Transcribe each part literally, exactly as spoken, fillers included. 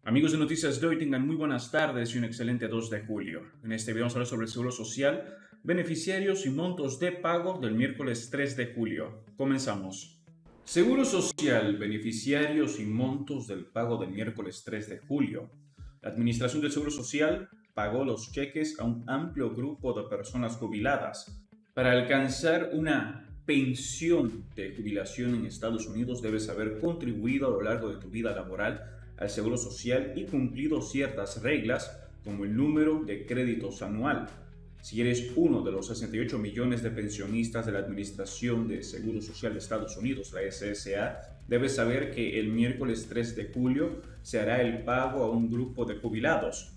Amigos de Noticias de hoy, tengan muy buenas tardes y un excelente dos de julio. En este video vamos a hablar sobre el Seguro Social, beneficiarios y montos de pago del miércoles tres de julio. Comenzamos. Seguro Social, beneficiarios y montos del pago del miércoles tres de julio. La Administración del Seguro Social pagó los cheques a un amplio grupo de personas jubiladas. Para alcanzar una pensión de jubilación en Estados Unidos debes haber contribuido a lo largo de tu vida laboral al Seguro Social y cumplido ciertas reglas como el número de créditos anual. Si eres uno de los sesenta y ocho millones de pensionistas de la Administración de Seguro Social de Estados Unidos, la S S A, debes saber que el miércoles tres de julio se hará el pago a un grupo de jubilados.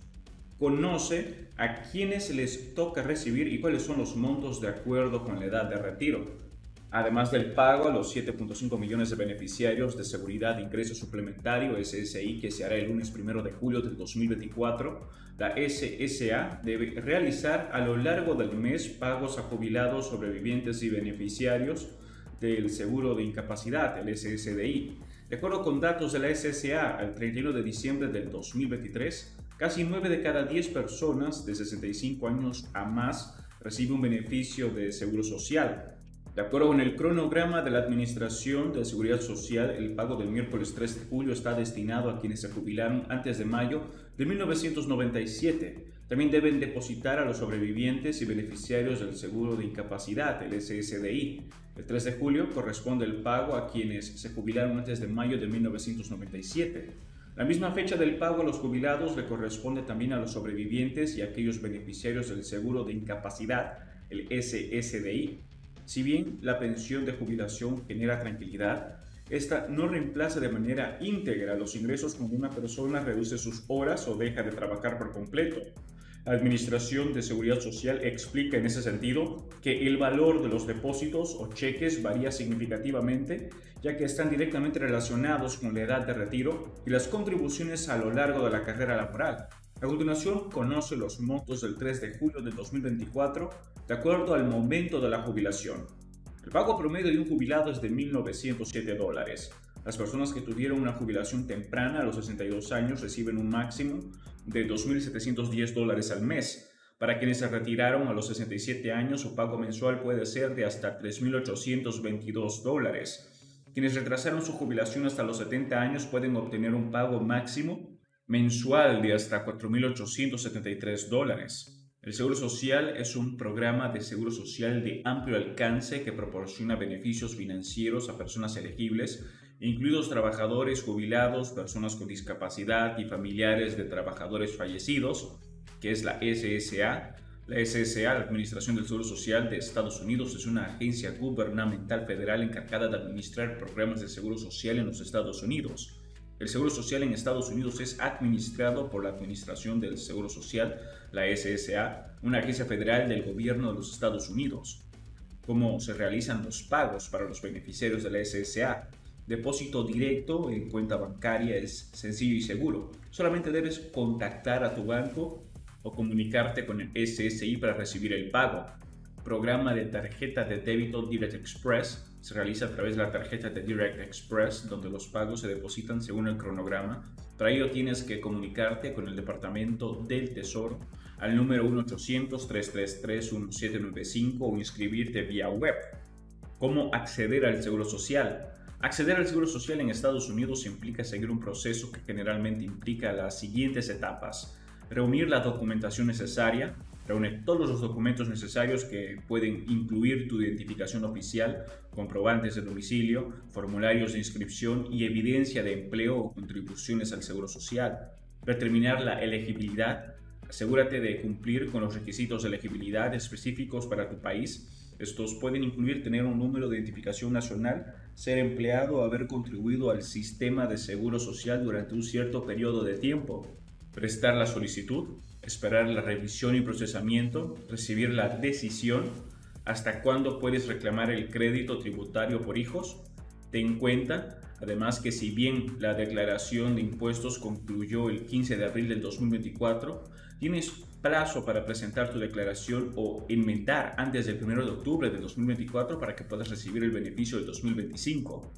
Conoce a quienes les toca recibir y cuáles son los montos de acuerdo con la edad de retiro. Además del pago a los siete punto cinco millones de beneficiarios de Seguridad de Ingreso Suplementario S S I que se hará el lunes primero de julio del dos mil veinticuatro, la S S A debe realizar a lo largo del mes pagos a jubilados, sobrevivientes y beneficiarios del Seguro de Incapacidad, el S S D I. De acuerdo con datos de la S S A, al treinta y uno de diciembre del dos mil veintitrés, casi nueve de cada diez personas de sesenta y cinco años a más reciben un beneficio de Seguro Social. De acuerdo con el cronograma de la Administración de Seguridad Social, el pago del miércoles tres de julio está destinado a quienes se jubilaron antes de mayo de mil novecientos noventa y siete. También deben depositar a los sobrevivientes y beneficiarios del Seguro de Incapacidad, el S S D I. El tres de julio corresponde el pago a quienes se jubilaron antes de mayo de mil novecientos noventa y siete. La misma fecha del pago a los jubilados le corresponde también a los sobrevivientes y a aquellos beneficiarios del Seguro de Incapacidad, el S S D I. Si bien la pensión de jubilación genera tranquilidad, esta no reemplaza de manera íntegra los ingresos cuando una persona reduce sus horas o deja de trabajar por completo. La Administración de Seguridad Social explica en ese sentido que el valor de los depósitos o cheques varía significativamente, ya que están directamente relacionados con la edad de retiro y las contribuciones a lo largo de la carrera laboral. A continuación, conoce los montos del tres de julio de dos mil veinticuatro de acuerdo al momento de la jubilación. El pago promedio de un jubilado es de mil novecientos siete dólares. Las personas que tuvieron una jubilación temprana a los sesenta y dos años reciben un máximo de dos mil setecientos diez dólares al mes. Para quienes se retiraron a los sesenta y siete años, su pago mensual puede ser de hasta tres mil ochocientos veintidós dólares. Quienes retrasaron su jubilación hasta los setenta años pueden obtener un pago máximo mensual de hasta cuatro mil ochocientos setenta y tres dólares. El Seguro Social es un programa de seguro social de amplio alcance que proporciona beneficios financieros a personas elegibles, incluidos trabajadores jubilados, personas con discapacidad y familiares de trabajadores fallecidos, que es la S S A. La S S A, la Administración del Seguro Social de Estados Unidos, es una agencia gubernamental federal encargada de administrar programas de seguro social en los Estados Unidos. El Seguro Social en Estados Unidos es administrado por la Administración del Seguro Social, la S S A, una agencia federal del gobierno de los Estados Unidos. ¿Cómo se realizan los pagos para los beneficiarios de la S S A? Depósito directo en cuenta bancaria es sencillo y seguro. Solamente debes contactar a tu banco o comunicarte con el S S I para recibir el pago. Programa de tarjeta de débito Direct Express se realiza a través de la tarjeta de Direct Express, donde los pagos se depositan según el cronograma. Para ello tienes que comunicarte con el Departamento del Tesoro al número uno ochocientos, tres tres tres, uno siete nueve cinco o inscribirte vía web. ¿Cómo acceder al Seguro Social? Acceder al Seguro Social en Estados Unidos implica seguir un proceso que generalmente implica las siguientes etapas: reunir la documentación necesaria. Reúne todos los documentos necesarios que pueden incluir tu identificación oficial, comprobantes de domicilio, formularios de inscripción y evidencia de empleo o contribuciones al Seguro Social. Determinar la elegibilidad. Asegúrate de cumplir con los requisitos de elegibilidad específicos para tu país. Estos pueden incluir tener un número de identificación nacional, ser empleado o haber contribuido al sistema de Seguro Social durante un cierto periodo de tiempo. Prestar la solicitud, esperar la revisión y procesamiento, recibir la decisión, hasta cuándo puedes reclamar el crédito tributario por hijos. Ten en cuenta, además, que si bien la declaración de impuestos concluyó el quince de abril del dos mil veinticuatro, tienes plazo para presentar tu declaración o enmendar antes del primero de octubre del dos mil veinticuatro para que puedas recibir el beneficio del dos mil veinticinco.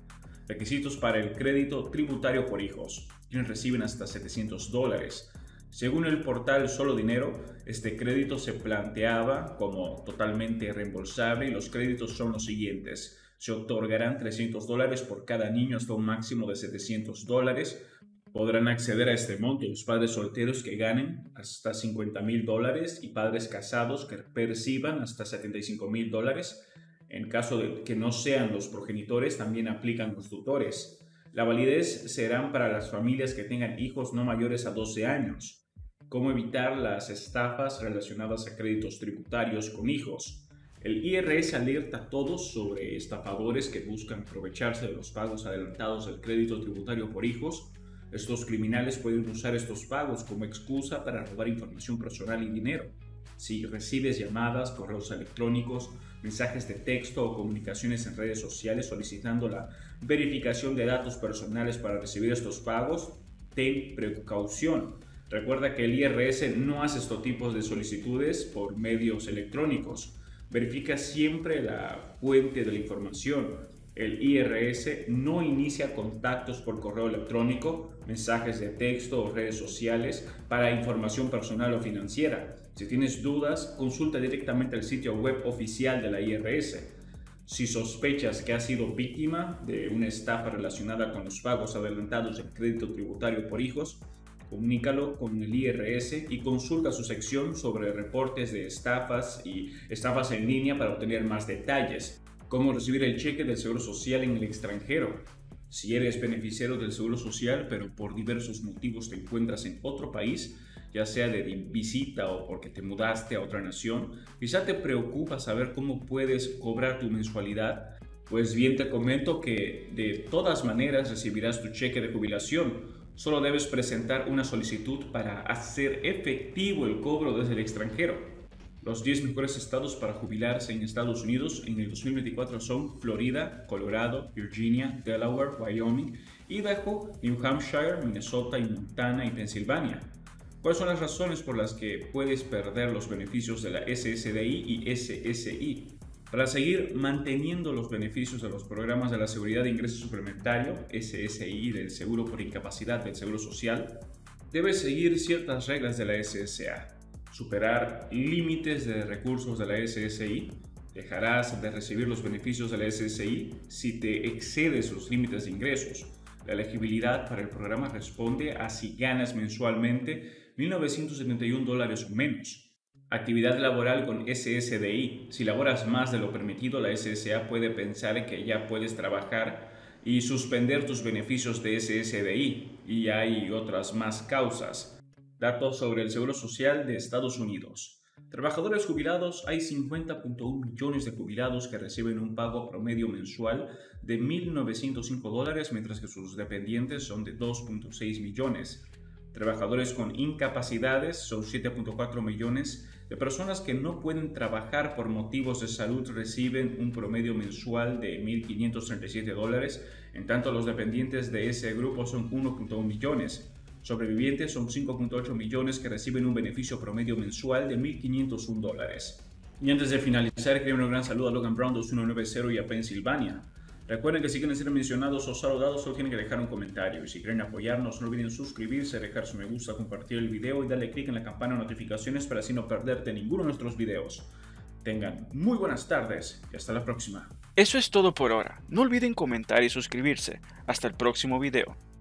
Requisitos para el crédito tributario por hijos. Quienes reciben hasta setecientos dólares. Según el portal Solo Dinero, este crédito se planteaba como totalmente reembolsable y los créditos son los siguientes. Se otorgarán trescientos dólares por cada niño hasta un máximo de setecientos dólares. Podrán acceder a este monto los padres solteros que ganen hasta cincuenta mil dólares y padres casados que perciban hasta setenta y cinco mil dólares. En caso de que no sean los progenitores, también aplican los tutores. La validez serán para las familias que tengan hijos no mayores a doce años. ¿Cómo evitar las estafas relacionadas a créditos tributarios con hijos? El I R S alerta a todos sobre estafadores que buscan aprovecharse de los pagos adelantados del crédito tributario por hijos. Estos criminales pueden usar estos pagos como excusa para robar información personal y dinero. Si recibes llamadas, correos electrónicos, mensajes de texto o comunicaciones en redes sociales solicitando la verificación de datos personales para recibir estos pagos, ten precaución. Recuerda que el I R S no hace estos tipos de solicitudes por medios electrónicos. Verifica siempre la fuente de la información. El I R S no inicia contactos por correo electrónico, mensajes de texto o redes sociales para información personal o financiera. Si tienes dudas, consulta directamente el sitio web oficial de la I R S. Si sospechas que has sido víctima de una estafa relacionada con los pagos adelantados del crédito tributario por hijos, comunícalo con el I R S y consulta su sección sobre reportes de estafas y estafas en línea para obtener más detalles. Cómo recibir el cheque del Seguro Social en el extranjero. Si eres beneficiario del Seguro Social, pero por diversos motivos te encuentras en otro país, ya sea de visita o porque te mudaste a otra nación, quizá te preocupa saber cómo puedes cobrar tu mensualidad. Pues bien, te comento que de todas maneras recibirás tu cheque de jubilación. Solo debes presentar una solicitud para hacer efectivo el cobro desde el extranjero. Los diez mejores estados para jubilarse en Estados Unidos en el dos mil veinticuatro son Florida, Colorado, Virginia, Delaware, Wyoming, Idaho, New Hampshire, Minnesota, y Montana y Pensilvania. ¿Cuáles son las razones por las que puedes perder los beneficios de la S S D I y S S I? Para seguir manteniendo los beneficios de los programas de la Seguridad de Ingreso Suplementario, S S I, y del Seguro por Incapacidad del Seguro Social, debes seguir ciertas reglas de la S S A. Superar límites de recursos de la S S I. Dejarás de recibir los beneficios de la S S I si te excedes los límites de ingresos. La elegibilidad para el programa responde a si ganas mensualmente mil novecientos setenta y un dólares o menos. Actividad laboral con S S D I. Si laboras más de lo permitido, la S S A puede pensar que ya puedes trabajar y suspender tus beneficios de S S D I. Y hay otras más causas. Datos sobre el Seguro Social de Estados Unidos. Trabajadores jubilados. Hay cincuenta punto uno millones de jubilados que reciben un pago promedio mensual de mil novecientos cinco dólares, mientras que sus dependientes son de dos punto seis millones. Trabajadores con incapacidades son siete punto cuatro millones de personas que no pueden trabajar por motivos de salud, reciben un promedio mensual de mil quinientos treinta y siete dólares, en tanto los dependientes de ese grupo son uno punto uno millones. Sobrevivientes son cinco punto ocho millones que reciben un beneficio promedio mensual de mil quinientos uno dólares. Y antes de finalizar, quiero un gran saludo a Logan Brown dos uno nueve cero y a Pensilvania. Recuerden que si quieren ser mencionados o saludados, solo tienen que dejar un comentario. Y si quieren apoyarnos, no olviden suscribirse, dejar su me gusta, compartir el video y darle clic en la campana de notificaciones para así no perderte ninguno de nuestros videos. Tengan muy buenas tardes y hasta la próxima. Eso es todo por ahora. No olviden comentar y suscribirse. Hasta el próximo video.